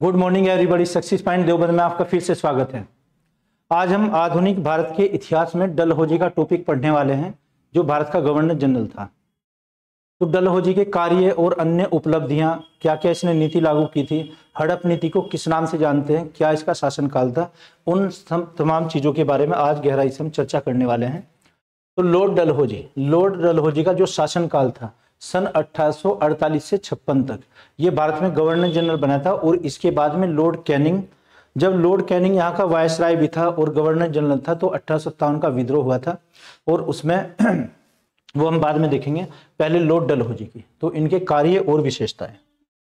Good morning everybody. Success point Deoband में आपका फिर से स्वागत है। आज हम आधुनिक भारत के इतिहास में डलहौजी का टॉपिक पढ़ने वाले हैं, जो भारत का गवर्नर जनरल था। तो डलहौजी के कार्य और अन्य उपलब्धियां, क्या क्या इसने नीति लागू की थी, हड़प नीति को किस नाम से जानते हैं, क्या इसका शासनकाल था, उन तमाम चीज़ों के बारे में आज गहराई से हम चर्चा करने वाले हैं। तो लॉर्ड डलहौजी का जो शासनकाल था सन 1848 से 56 तक, ये भारत में गवर्नर जनरल बना था। और इसके बाद में लॉर्ड कैनिंग, जब लॉर्ड कैनिंग यहाँ का वायसराय भी था और गवर्नर जनरल था, तो 1857 का विद्रोह हुआ था और उसमें वो हम बाद में देखेंगे। पहले लॉर्ड डलहौजी की, तो इनके कार्य और विशेषताएं।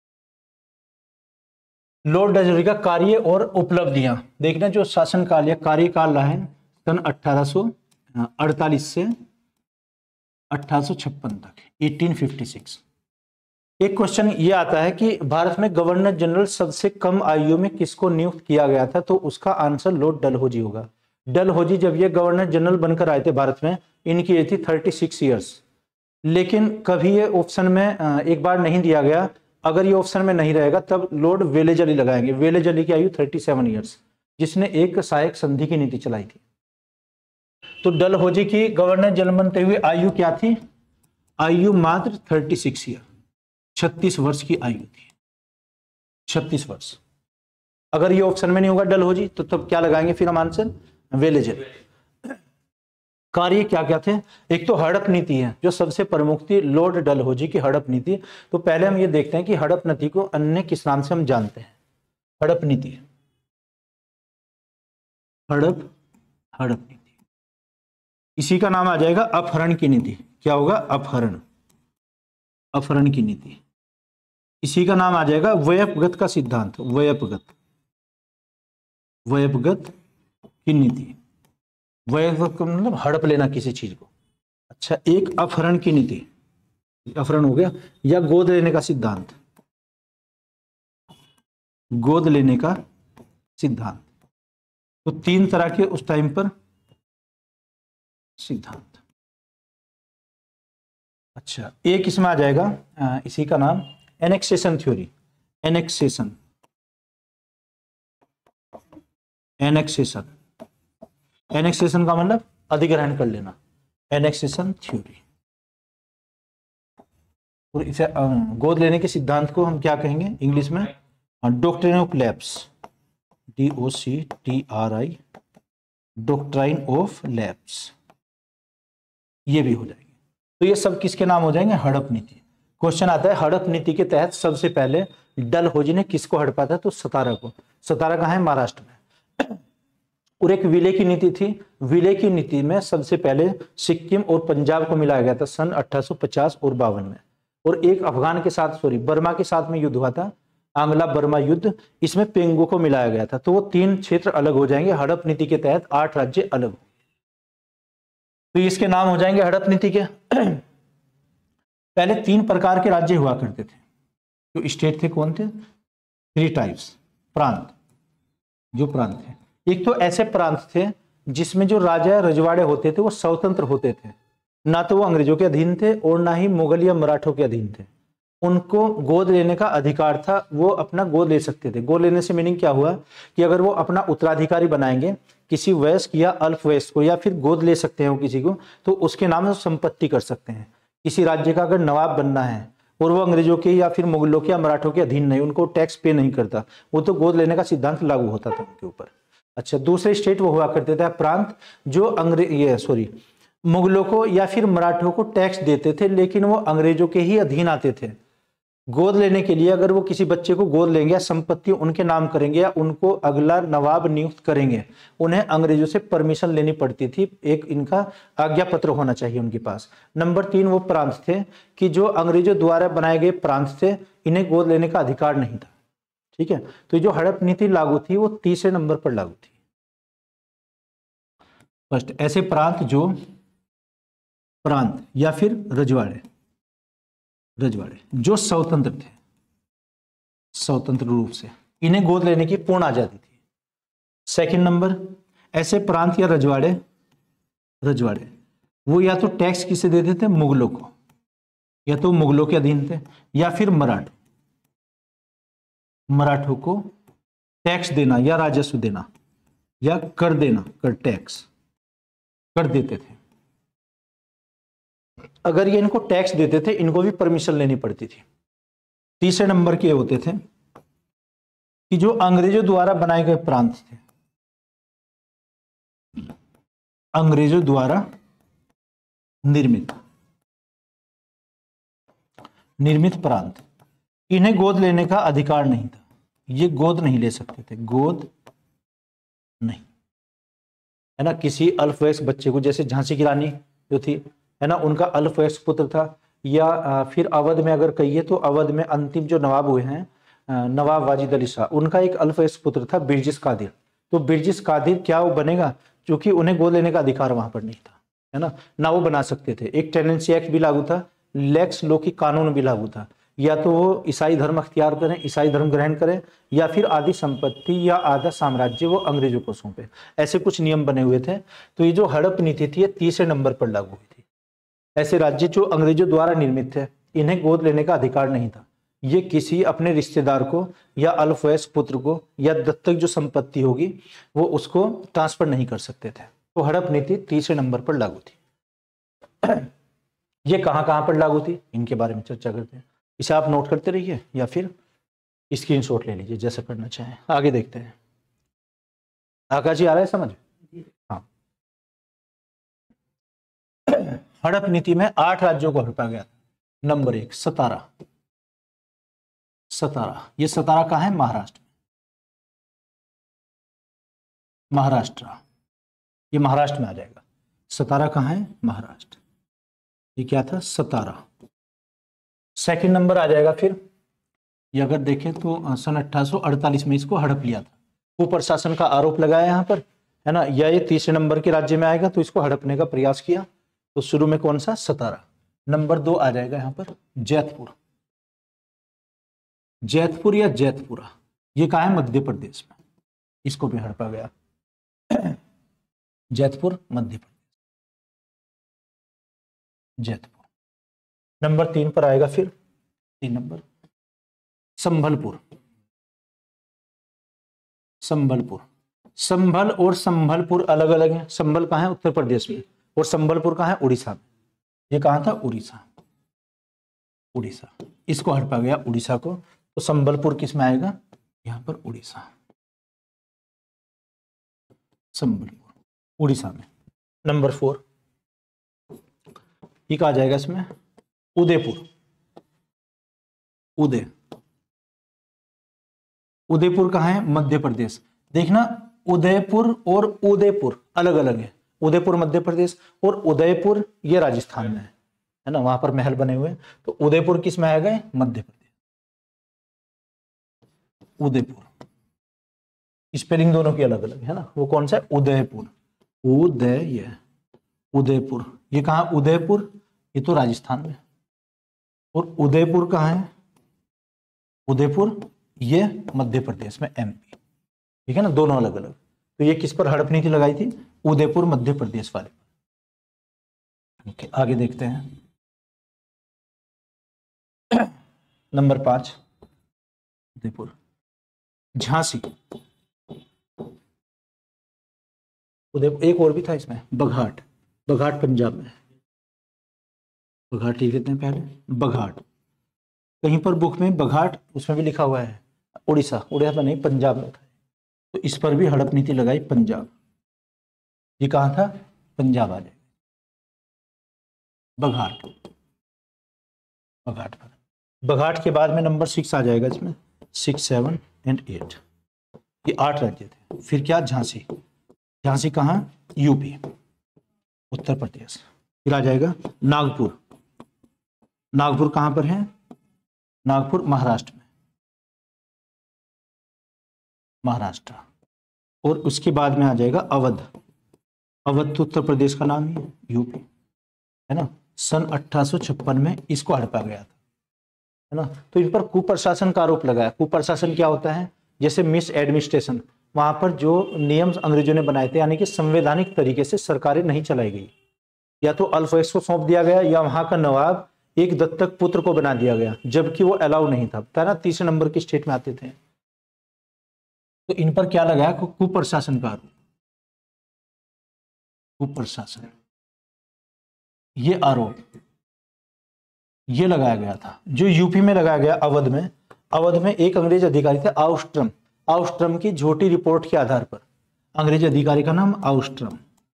लॉर्ड डलहौजी का कार्य और उपलब्धियां देखना। जो शासनकाल या कार्यकाल रहा है सन 1848 से 1856 तक, 1856। एक क्वेश्चन ये आता है कि भारत में गवर्नर जनरल सबसे कम आयु में किसको नियुक्त किया गया था, तो उसका आंसर लॉर्ड डलहौजी होगा। डलहौजी जब ये गवर्नर जनरल बनकर आए थे भारत में, इनकी एज थी 36 ईयर्स। लेकिन कभी ये ऑप्शन में एक बार नहीं दिया गया। अगर ये ऑप्शन में नहीं रहेगा तब लॉर्ड वेलेजली लगाएंगे। वेलेजली की आयु 37 ईयर्स, जिसने एक सहायक संधि की नीति चलाई थी। तो डलहौजी की गवर्नर जनरल बनते हुए आयु क्या थी? आयु मात्र 36 ईयर, 36 वर्ष की आयु थी। 36 वर्ष। अगर ये ऑप्शन में नहीं होगा डलहौजी, तो तब क्या लगाएंगे फिर हम आंसर? वेलेजली। कार्य क्या क्या थे? एक तो हड़प नीति है जो सबसे प्रमुख थी, लॉर्ड डलहौजी की हड़प नीति। तो पहले हम ये देखते हैं कि हड़प नीति को अन्य किस नाम से हम जानते हैं। हड़प नीति, हड़प नीति, इसी का नाम आ जाएगा अपहरण की नीति। क्या होगा? अपहरण की नीति। इसी का नाम आ जाएगा व्यपगत का सिद्धांत। व्यपगत की नीति। व्यपगत का मतलब हड़प लेना किसी चीज को। अच्छा, एक अपहरण की नीति, अपहरण हो गया, या गोद लेने का सिद्धांत। गोद लेने का सिद्धांत। तो तीन तरह के उस टाइम पर सिद्धांत। अच्छा, एक इसमें आ जाएगा, इसी का नाम एनेक्सेशन थ्योरी। एनेक्सेशन का मतलब अधिग्रहण कर लेना। Annexation theory. और इसे गोद लेने के सिद्धांत को हम क्या कहेंगे इंग्लिश में? Doctrine of lapse. DOCTRI, doctrine of lapse. ये भी हो जाएंगे। तो ये सब किसके नाम हो जाएंगे? हड़प नीति। क्वेश्चन आता है हड़प नीति के तहत सबसे पहले डलहौजी ने किसको हड़पा था? तो सतारा को। सतारा कहाँ है? महाराष्ट्र में। और एक विलय की नीति थी। विलय की नीति में सबसे पहले सिक्किम और पंजाब को मिलाया गया था सन 1850 और 52 में। और एक अफगान के साथ, बर्मा के साथ में युद्ध हुआ था, आंग्ला बर्मा युद्ध। इसमें पेंगो को मिलाया गया था। तो वो 3 क्षेत्र अलग हो जाएंगे। हड़प नीति के तहत 8 राज्य अलग। तो इसके नाम हो जाएंगे हड़प नीति के। पहले 3 प्रकार के राज्य हुआ करते थे। जो स्टेट थे कौन थे? 3 टाइप्स। प्रांत, जो प्रांत थे। एक तो ऐसे प्रांत थे जिसमें जो राजा रजवाड़े होते थे वो स्वतंत्र होते थे, ना तो वो अंग्रेजों के अधीन थे और ना ही मुगल या मराठों के अधीन थे। उनको गोद लेने का अधिकार था, वो अपना गोद ले सकते थे। गोद लेने से मीनिंग क्या हुआ कि अगर वो अपना उत्तराधिकारी बनाएंगे किसी वयस्क या अल्प वयस्क को, या फिर गोद ले सकते हैं वो किसी को, तो उसके नाम से संपत्ति कर सकते हैं। किसी राज्य का अगर नवाब बनना है और वो अंग्रेजों के या फिर मुगलों के या मराठों के अधीन नहीं, उनको टैक्स पे नहीं करता, वो तो गोद लेने का सिद्धांत लागू होता था उनके ऊपर। अच्छा, दूसरे स्टेट वो हुआ करते थे प्रांत जो मुगलों को या फिर मराठों को टैक्स देते थे, लेकिन वो अंग्रेजों के ही अधीन आते थे। गोद लेने के लिए अगर वो किसी बच्चे को गोद लेंगे या संपत्ति उनके नाम करेंगे या उनको अगला नवाब नियुक्त करेंगे, उन्हें अंग्रेजों से परमिशन लेनी पड़ती थी। एक इनका आज्ञा पत्र होना चाहिए उनके पास। नंबर 3 वो प्रांत थे कि जो अंग्रेजों द्वारा बनाए गए प्रांत थे, इन्हें गोद लेने का अधिकार नहीं था। ठीक है, तो जो हड़प नीति लागू थी वो तीसरे नंबर पर लागू थी। फर्स्ट, ऐसे प्रांत या फिर रजवाड़े जो स्वतंत्र थे, स्वतंत्र रूप से, इन्हें गोद लेने की पूर्ण आजादी थी। सेकंड नंबर, ऐसे प्रांत या रजवाड़े वो या तो टैक्स किसे देते थे? मुगलों को, या तो मुगलों के अधीन थे, या फिर मराठों को टैक्स देना या राजस्व देना या कर देना, कर टैक्स कर देते थे। अगर ये इनको टैक्स देते थे, इनको भी परमिशन लेनी पड़ती थी। तीसरे नंबर के होते थे कि जो अंग्रेजों द्वारा बनाए गए प्रांत थे, अंग्रेजों द्वारा निर्मित प्रांत, इन्हें गोद लेने का अधिकार नहीं था। ये गोद नहीं ले सकते थे, गोद नहीं, है ना। किसी अल्पवयस्क बच्चे को, जैसे झांसी की रानी जो थी, है ना, उनका अल्पवयस्क पुत्र था, या फिर अवध में अगर कहिए तो अवध में अंतिम जो नवाब हुए हैं, नवाब वाजिद अली शाह, उनका एक अल्पवयस्क पुत्र था बिरजिस कादिर। तो बिरजिस कादिर क्या वो बनेगा, क्योंकि उन्हें गोद लेने का अधिकार वहां पर नहीं था, है ना वो बना सकते थे। एक टेनेंसी एक्ट भी लागू था, लेक्स लो की कानून भी लागू था। या तो वो ईसाई धर्म अख्तियार करें, ईसाई धर्म ग्रहण करें, या फिर आधी संपत्ति या आधा साम्राज्य वो अंग्रेजों को सौंपे। ऐसे कुछ नियम बने हुए थे। तो ये जो हड़प नीति थी, ये तीसरे नंबर पर लागू हुई थी। ऐसे राज्य जो अंग्रेजों द्वारा निर्मित थे, इन्हें गोद लेने का अधिकार नहीं था। ये किसी अपने रिश्तेदार को या अल्पवयस्क पुत्र को या दत्तक जो संपत्ति होगी वो उसको ट्रांसफर नहीं कर सकते थे। तो हड़प नीति तीसरे नंबर पर लागू थी। ये कहां कहां पर लागू थी, इनके बारे में चर्चा करते हैं। इसे आप नोट करते रहिए या फिर स्क्रीनशॉट ले लीजिए, जैसा करना चाहें। आगे देखते हैं। आकाश जी आ रहा है समझ? हाँ। हड़प नीति में 8 राज्यों को हड़पा गया। नंबर 1 सतारा। सतारा, ये सतारा कहाँ है? महाराष्ट्र। महाराष्ट्र, ये महाराष्ट्र में आ जाएगा। सतारा कहाँ है? महाराष्ट्र। ये क्या था? सतारा। सेकंड नंबर आ जाएगा फिर, ये अगर देखें तो सन 1848 में इसको हड़प लिया था। कुप्रशासन का आरोप लगाया यहाँ पर, है ना। या ये तीसरे नंबर के राज्य में आएगा, तो इसको हड़पने का प्रयास किया। तो शुरू में कौन सा? सतारा। नंबर 2 आ जाएगा यहाँ पर जैतपुर। जैतपुर या जैतपुरा, ये कहाँ है? मध्य प्रदेश में। इसको भी हड़पा गया। जैतपुर मध्य प्रदेश, जैतपुर। नंबर 3 पर आएगा फिर, 3 नंबर संभलपुर। संभलपुर, संभल और संभलपुर अलग अलग है। संभल कहाँ है? उत्तर प्रदेश में, और संबलपुर कहाँ है? उड़ीसा में। ये कहाँ था? उड़ीसा। उड़ीसा, इसको हड़पा गया उड़ीसा को। तो संबलपुर किस में आएगा? यहाँ पर उड़ीसा। संबलपुर उड़ीसा में। नंबर 4 ये कहा जाएगा इसमें? उदयपुर। उदयपुर कहाँ है? मध्य प्रदेश। देखना, उदयपुर और उदयपुर अलग अलग है। उदयपुर मध्य प्रदेश और उदयपुर ये राजस्थान में है ना, वहां पर महल बने हुए। तो उदयपुर किस में आएगा? मध्य प्रदेश। उदयपुर, स्पेलिंग दोनों की अलग अलग है ना। वो कौन सा है? उदयपुर। उदयपुर, ये कहाँ? उदयपुर, ये तो राजस्थान में। और उदयपुर कहाँ है? उदयपुर ये मध्य प्रदेश में, एमपी। ठीक है ना, दोनों अलग अलग। तो ये किस पर हड़प नीति लगाई थी? उदयपुर मध्य प्रदेश वाले। आगे देखते हैं। नंबर 5 उदयपुर। झांसी। उदयपुर, एक और भी था इसमें, बघाट। बघाट पंजाब में। बघाट लिख देते हैं पहले, बघाट। कहीं पर बुक में बघाट उसमें भी लिखा हुआ है उड़ीसा। उड़ीसा में नहीं, पंजाब में था। तो इस पर भी हड़प नीति लगाई, पंजाब। ये कहाँ था? पंजाब आ जाएगा। बघाट, बघाट पर। बघाट के बाद में नंबर 6 आ जाएगा इसमें, 6, 7 और 8। ये 8 राज्य थे। फिर क्या? झांसी। झांसी कहाँ? यूपी, उत्तर प्रदेश। फिर आ जाएगा नागपुर। नागपुर कहाँ पर है? नागपुर महाराष्ट्र में, महाराष्ट्र। और उसके बाद में आ जाएगा अवध। अवध तो उत्तर प्रदेश का नाम ही है, यूपी, है ना। सन 1856 में इसको हड़पा गया था, है ना। तो इन पर कुप्रशासन का आरोप लगाया। कुप्रशासन क्या होता है? जैसे मिस एडमिनिस्ट्रेशन, वहां पर जो नियम अंग्रेजों ने बनाए थे, यानी कि संवैधानिक तरीके से सरकारें नहीं चलाई गई। या तो अल्पवयस्क को सौंप दिया गया, या वहां का नवाब एक दत्तक पुत्र को बना दिया गया, जबकि वो अलाउ नहीं था। तीसरे नंबर की स्टेट में आते थे। तो इन पर क्या लगाया, कुप्रशासन का आरोप, कुप्रशासन, ये आरोप ये लगाया गया था। जो यूपी में लगाया गया, अवध में एक अंग्रेज अधिकारी थे आउस्ट्रम, आउस्ट्रम की झूठी रिपोर्ट के आधार पर, अंग्रेज अधिकारी का नाम आउस्ट्रम,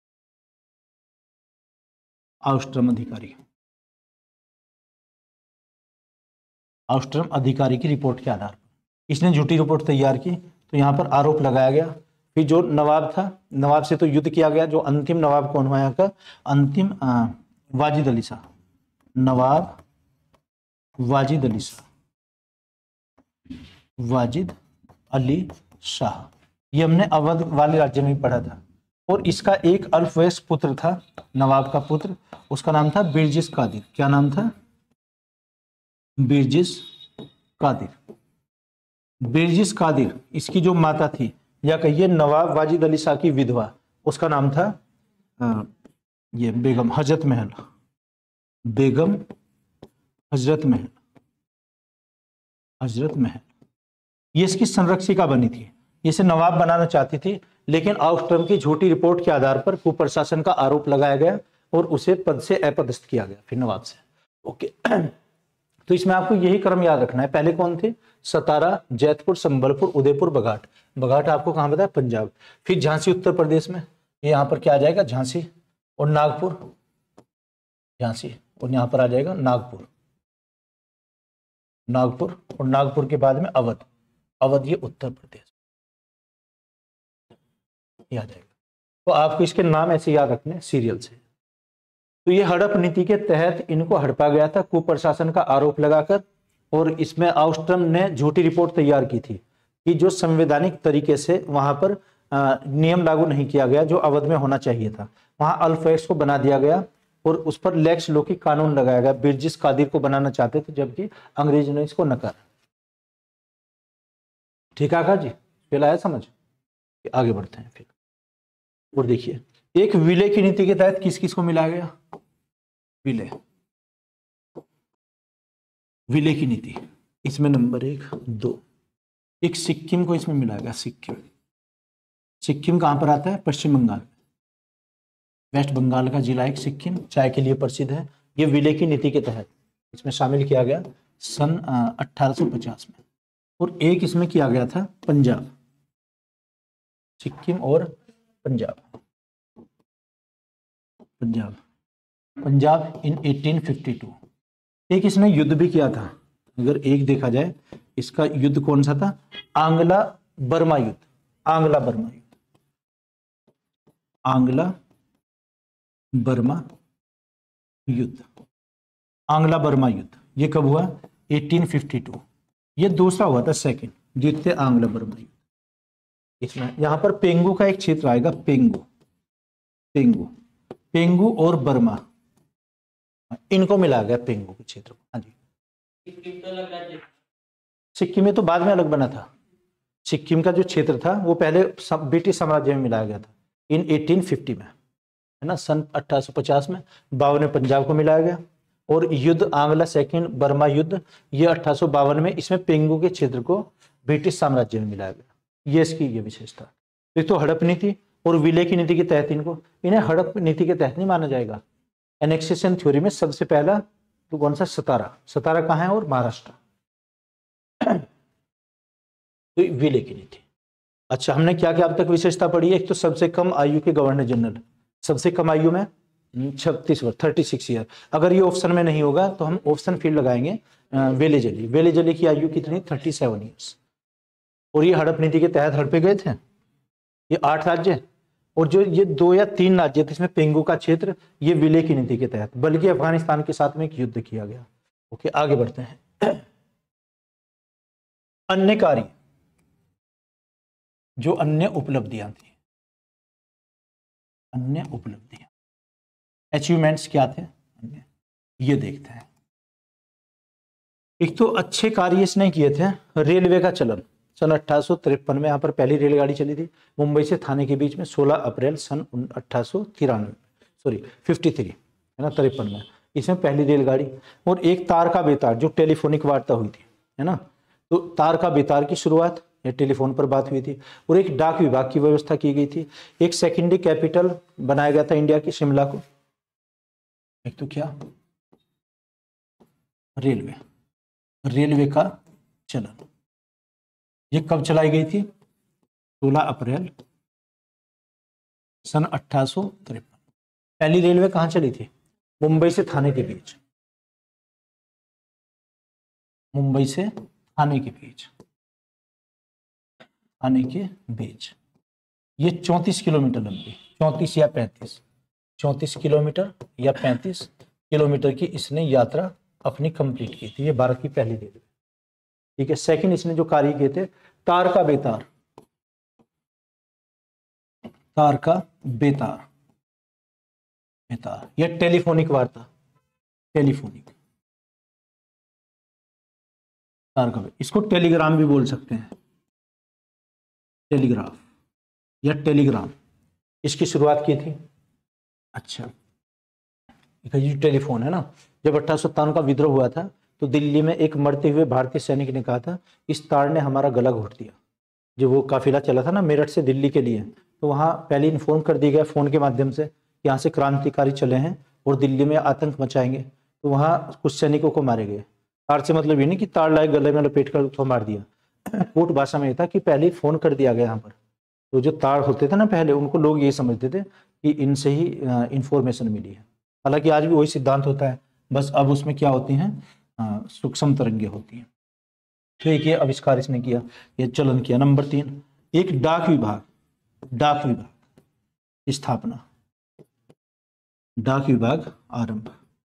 आउस्ट्रम अधिकारी, आउस्ट्रम अधिकारी की रिपोर्ट के आधार पर इसने झूठी रिपोर्ट तैयार की, तो यहां पर आरोप लगाया गया। फिर जो नवाब था, नवाब से तो युद्ध किया गया। जो अंतिम नवाब कौन हुआ यहाँ का, अंतिम वाजिद अली शाह, नवाब वाजिद अली शाह, वाजिद अली शाह, ये हमने अवध वाले राज्य में पढ़ा था। और इसका एक अल्पवयस्क पुत्र था, नवाब का पुत्र, उसका नाम था बिरजिस कादिर। क्या नाम था, बिरजिस कादिर। बिरजिस कादिर, इसकी जो माता थी, या कहिए नवाब वाजिद अली शाह की विधवा, उसका नाम था ये बेगम हजरत महल, बेगम हजरत महल, हजरत महल। ये इसकी संरक्षिका बनी थी, इसे नवाब बनाना चाहती थी, लेकिन आउस्ट्रम की झूठी रिपोर्ट के आधार पर कुप्रशासन का आरोप लगाया गया और उसे पद से अपदस्थ किया गया फिर नवाब से। ओके, तो इसमें आपको यही क्रम याद रखना है। पहले कौन थे, सतारा, जैतपुर, संबलपुर, उदयपुर, बघाट। बघाट आपको कहां बताया, पंजाब। फिर झांसी उत्तर प्रदेश में, ये यहां पर क्या आ जाएगा, झांसी, और नागपुर, झांसी, और यहां पर आ जाएगा नागपुर, नागपुर, और नागपुर के बाद में अवध, अवध ये उत्तर प्रदेश आ जाएगा। तो आपको इसके नाम ऐसे याद रखने सीरियल से। तो ये हड़प नीति के तहत इनको हड़पा गया था कुप्रशासन का आरोप लगाकर, और इसमें आउस्ट्रम ने झूठी रिपोर्ट तैयार की थी कि जो संवैधानिक तरीके से वहां पर नियम लागू नहीं किया गया जो अवध में होना चाहिए था। वहां अल्फेक्स को बना दिया गया और उस पर लेक्स लो की कानून लगाया गया। बिरजिस कादिर को बनाना चाहते थे, जबकि अंग्रेजों ने इसको नकारा। ठीक है आकाश जी, फिर आया समझ, आगे बढ़ते हैं फिर। और देखिए, एक विलय की नीति के तहत किस किस को मिलाया गया, विलय, विलय की नीति, इसमें नंबर 1, 2, एक सिक्किम को इसमें मिलाया गया। सिक्किम, सिक्किम कहां पर आता है, पश्चिम बंगाल, वेस्ट बंगाल का जिला एक सिक्किम, चाय के लिए प्रसिद्ध है। ये विलय की नीति के तहत इसमें शामिल किया गया सन 1850 में। और एक इसमें किया गया था पंजाब, सिक्किम और पंजाब, पंजाब, पंजाब इन 1852। एक इसने युद्ध भी किया था, अगर एक देखा जाए इसका युद्ध कौन सा था, आंग्ला बर्मा युद्ध, आंग्ला बर्मा युद्ध, आंग्ला बर्मा युद्ध, आंग्ला बर्मा युद्ध। ये कब हुआ, 1852। ये दूसरा हुआ था, सेकंड, द्वितीय आंग्ला बर्मा युद्ध। इसमें यहां पर पेंगू का एक क्षेत्र आएगा, पेंगू, पेंगू, पेंगू और बर्मा, इनको मिला गया पेंगू के क्षेत्र को। हाँ जी, सिक्किम में तो बाद में अलग बना था। सिक्किम का जो क्षेत्र था वो पहले ब्रिटिश साम्राज्य में मिलाया गया था इन 1850 में, है ना, सन 1850 में। 52 में पंजाब को मिलाया गया। और युद्ध आंग्ला सेकंड बर्मा युद्ध, ये 1852 में, इसमें पेंगू के क्षेत्र को ब्रिटिश साम्राज्य में मिलाया गया। ये इसकी ये विशेषता। तो हड़प नीति और विलय की नीति के तहत इन्हें हड़प नीति के तहत नहीं माना जाएगा। एनेक्सेशन थ्योरी में सबसे पहला तो कौन सा, सतारा, सतारा कहाँ है, और महाराष्ट्र। तो विलय की नीति। अच्छा, हमने क्या क्या अब तक विशेषता पढ़ी है। एक तो सबसे कम आयु के गवर्नर जनरल, सबसे कम आयु में 36 वर्ष, 36 ईयर। अगर ये ऑप्शन में नहीं होगा तो हम ऑप्शन फिर लगाएंगे। वेलेजली, वेलेजली की आयु कितनी, 37 ईयर्स। और ये हड़प नीति के तहत हड़पे गए थे। ये 8 राज्य, और जो ये 2 या 3 राज्य थे इसमें पेंगू का क्षेत्र, ये विलय की नीति के तहत, बल्कि अफगानिस्तान के साथ में एक युद्ध किया गया। ओके, आगे बढ़ते हैं। अन्य कार्य, जो अन्य उपलब्धियां थी, अन्य उपलब्धियां, अचीवमेंट्स क्या थे अन्य, ये देखते हैं। एक तो अच्छे कार्य इसने किए थे, रेलवे का चलन सन 1853 में यहाँ पर पहली रेलगाड़ी चली थी मुंबई से थाने के बीच में 16 अप्रैल सन 53 है ना, 53 में इसमें पहली रेलगाड़ी। और एक तार का बेतार, जो टेलीफोनिक वार्ता हुई थी, है ना, तो तार का बेतार की शुरुआत या टेलीफोन पर बात हुई थी, और एक डाक विभाग की व्यवस्था की गई थी। एक सेकेंडरी कैपिटल बनाया गया था इंडिया की, शिमला को। एक तो क्या, रेलवे, रेलवे का चलन। ये कब चलाई गई थी? 16 अप्रैल सन 1853। पहली रेलवे कहां चली थी? मुंबई से थाने के बीच, मुंबई से थाने के बीच, थाने के बीच। ये 34 किलोमीटर लंबी, 34 या 35, 34 किलोमीटर या 35 किलोमीटर की इसने यात्रा अपनी कंप्लीट की थी। ये भारत की पहली रेलवे, ठीक है। सेकंड इसने जो कार्य किए थे, तार का बेतार, तार का बेतार, बेतार, यह टेलीफोनिक वार्ता, टेलीफोनिक, तार का, इसको टेलीग्राम भी बोल सकते हैं, टेलीग्राफ या टेलीग्राम, इसकी शुरुआत की थी। अच्छा, ये टेलीफोन है ना, जब 1857 का विद्रोह हुआ था तो दिल्ली में एक मरते हुए भारतीय सैनिक ने कहा था, इस तार ने हमारा गला घोट दिया। जो वो काफिला चला था ना मेरठ से दिल्ली के लिए, तो वहां पहले इन्फॉर्म कर दिया गया फोन के माध्यम से, यहाँ से क्रांतिकारी चले हैं और दिल्ली में आतंक मचाएंगे। तो वहां कुछ सैनिकों को मारे गए। तार से मतलब ये नहीं कि तार लाए गले में लपेट कर उसको मार दिया। कोर्ट भाषा में ये था कि पहले फोन कर दिया गया यहाँ पर। तो जो तार होते थे ना पहले, उनको लोग ये समझते थे कि इनसे ही इंफॉर्मेशन मिली है। हालांकि आज भी वही सिद्धांत होता है, बस अब उसमें क्या होती हैं, सूक्ष्म तरंगे होती हैं। ठीक है, आविष्कार इसने किया, ये चलन किया। नंबर 3, एक डाक विभाग, डाक विभाग स्थापना, डाक विभाग आरंभ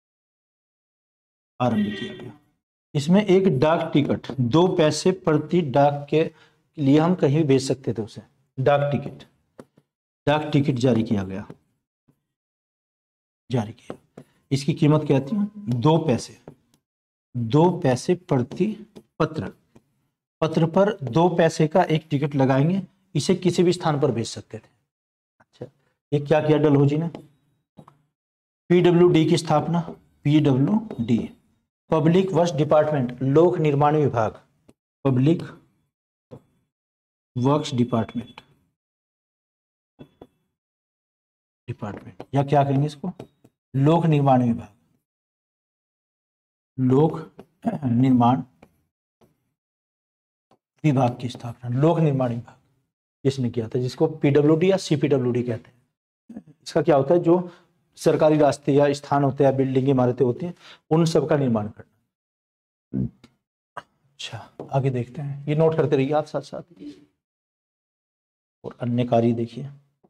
किया गया। इसमें एक डाक टिकट, 2 पैसे प्रति डाक के लिए हम कहीं भी भेज सकते थे उसे, डाक टिकट, डाक टिकट जारी किया गया, जारी किया। इसकी कीमत क्या थी? 2 पैसे, 2 पैसे प्रति पत्र, पत्र पर 2 पैसे का एक टिकट लगाएंगे, इसे किसी भी स्थान पर भेज सकते थे। अच्छा, ये क्या किया डलहौजी ने? पीडब्ल्यूडी की स्थापना, पीडब्ल्यूडी, पब्लिक वर्क्स डिपार्टमेंट, लोक निर्माण विभाग, पब्लिक वर्क्स डिपार्टमेंट, डिपार्टमेंट या क्या कहेंगे इसको, लोक निर्माण विभाग, लोक निर्माण विभाग की स्थापना, लोक निर्माण विभाग किसने किया था, जिसको पीडब्ल्यूडी या सीपीडब्ल्यूडी कहते हैं। इसका क्या होता है, जो सरकारी रास्ते या स्थान होते हैं, बिल्डिंग इमारतें होती हैं, उन सब का निर्माण करना। अच्छा, आगे देखते हैं, ये नोट करते रहिए आप साथ साथ। और अन्य कार्य देखिए।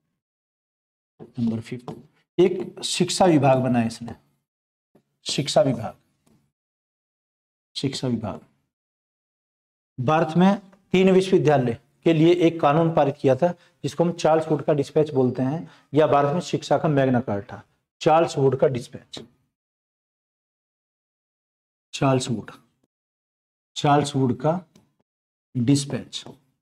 नंबर 5, एक शिक्षा विभाग बनाया इसने, शिक्षा विभाग, शिक्षा विभाग। भारत में 3 विश्वविद्यालय के लिए एक कानून पारित किया था, जिसको हम चार्ल्स वुड का डिस्पैच बोलते हैं, या भारत में शिक्षा का मैग्ना कार्टा, चार्ल्स वुड का dispatch, Charles Wood, Charles Wood का डिस्पैच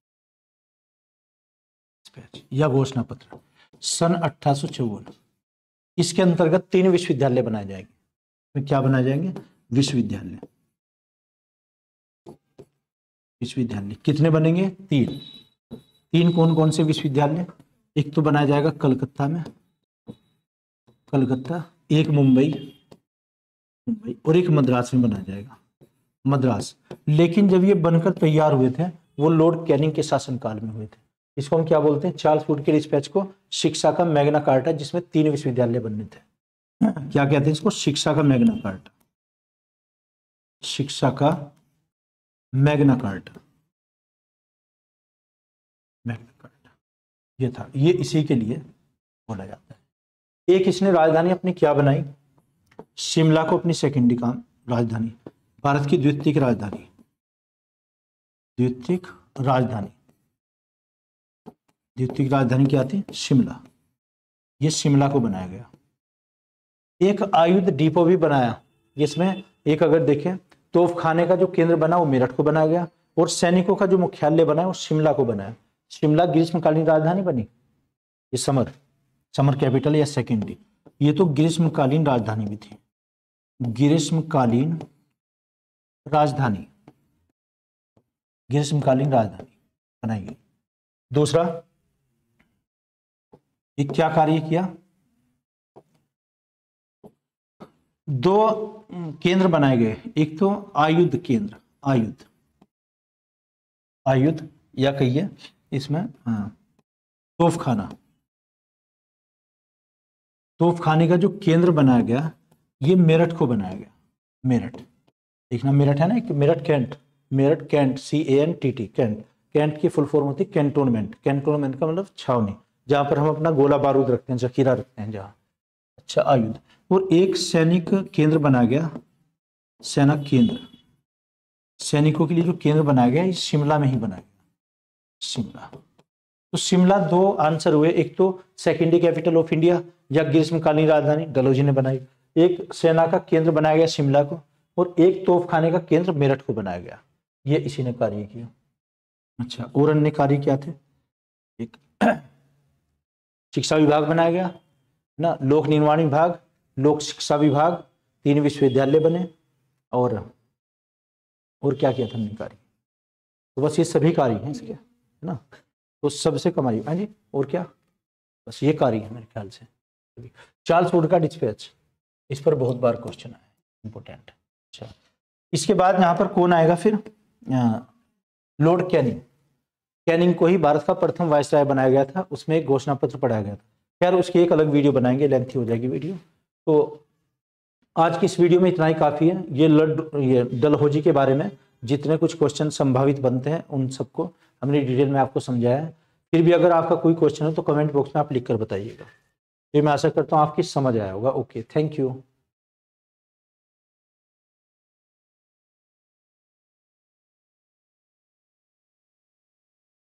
या घोषणा पत्र, सन 1854। इसके अंतर्गत 3 विश्वविद्यालय बनाए जाएंगे। क्या बनाए जाएंगे? विश्वविद्यालय, विश्वविद्यालय कितने बनेंगे? 3 कौन कौन से विश्वविद्यालय? एक तो बनाया जाएगा कलकत्ता में, कलकत्ता, एक मुंबई, मुंबई, और एक मद्रास में बनाया जाएगा, मद्रास। लेकिन जब ये बनकर तैयार हुए थे, वो लॉर्ड कैनिंग के शासनकाल में हुए थे। इसको हम क्या बोलते हैं? चार्ल्स वुड के डिस्पैच को शिक्षा का मैग्ना कार्टा, जिसमें 3 विश्वविद्यालय बनने थे। क्या कहते हैं इसको? शिक्षा का मैग्ना कार्टा, शिक्षा का मैग्ना कार्टा, मैग्ना कार्टा ये था, ये इसी के लिए बोला जाता है। एक इसने राजधानी अपनी क्या बनाई? शिमला को अपनी सेकेंडरी काम राजधानी, भारत की द्वितीयक राजधानी, द्वितीयक राजधानी, द्वितीयक राजधानी क्या थी? शिमला। ये शिमला को बनाया गया। एक आयुध डिपो भी बनाया, जिसमें एक अगर देखें तोपखाने का जो केंद्र बना वो मेरठ को बनाया गया, और सैनिकों का जो मुख्यालय बना वो शिमला को बनाया। शिमला ग्रीष्मकालीन राजधानी बनी, ये समर कैपिटल या सेकेंडरी। ये तो ग्रीष्मकालीन राजधानी भी थी, ग्रीष्मकालीन राजधानी, ग्रीष्मकालीन राजधानी। बनाई। दूसरा, ये क्या कार्य किया, दो केंद्र बनाए गए, एक तो आयुध केंद्र, आयुध या कहिए इसमें तोपखाना, तोपखाने का जो केंद्र बनाया गया ये मेरठ को बनाया गया। मेरठ देखना, मेरठ है ना एक, Meerut cantt, Meerut cantt, CANTT cantt, cantt की फुल फॉर्म होती है कैंटोनमेंट, कैंटोनमेंट का मतलब छावनी, जहां पर हम अपना गोला बारूद रखते हैं, जखीरा रखते हैं जहां। अच्छा, आयुध। और एक सैनिक केंद्र बनाया गया, सेना केंद्र, सैनिकों के लिए जो केंद्र बनाया गया इस शिमला में ही बनाया गया, शिमला। तो शिमला दो आंसर हुए, एक तो सेकेंडरी कैपिटल ऑफ इंडिया या ग्रीष्मकालीन राजधानी डलहौजी ने बनाई, एक सेना का केंद्र बनाया गया शिमला को, और एक तोपखाने का केंद्र मेरठ को बनाया गया, ये इसी ने कार्य किया। अच्छा, और अन्य कार्य क्या थे, एक शिक्षा विभाग बनाया गया ना, लोक निर्माण विभाग, लोक शिक्षा विभाग, 3 विश्वविद्यालय बने, और क्या किया था हमने कार्य, तो बस ये सभी कार्य हैं इसके, है ना, तो सबसे कमाई। हाँ जी, और क्या, बस ये कार्य है मेरे ख्याल से। चार्ल्स वुड का डिस्पैच, इस पर बहुत बार क्वेश्चन आया, इंपोर्टेंट। अच्छा, इसके बाद यहाँ पर कौन आएगा फिर, लॉर्ड कैनिंग, कैनिंग को ही भारत का प्रथम वायसराय बनाया गया था, उसमें एक घोषणा पत्र पढ़ाया गया था। खैर उसकी एक अलग वीडियो बनाएंगे, लेंथी हो जाएगी वीडियो। तो आज की इस वीडियो में इतना ही काफ़ी है। ये डलहौजी के बारे में जितने कुछ क्वेश्चन संभावित बनते हैं उन सबको हमने डिटेल में आपको समझाया है। फिर भी अगर आपका कोई क्वेश्चन हो तो कमेंट बॉक्स में आप लिख कर बताइएगा। फिर मैं आशा करता हूँ आपकी समझ आया होगा। Okay, thank you.